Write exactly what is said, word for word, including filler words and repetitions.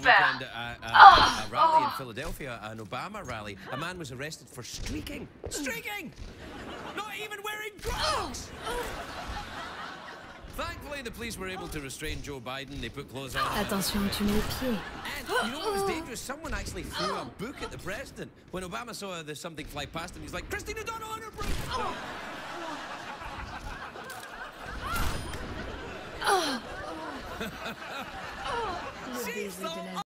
weekend at a, a, a rally in Philadelphia, an Obama rally. A man was arrested for streaking. Streaking! Not even wearing Crocs! Thankfully, the police were able to restrain Joe Biden. They put clothes on. Attention, tu mets le pied. And you know what was dangerous? Someone actually threw a book at the president. When Obama saw there's something fly past him, he's like, Christine O'Donnell on her break! Le baiser de la